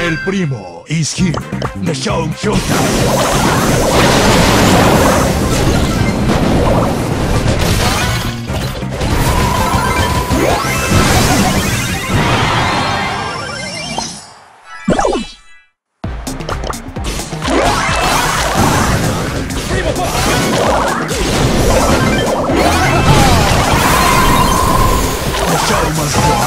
El primo is here. The showtime. The show must go.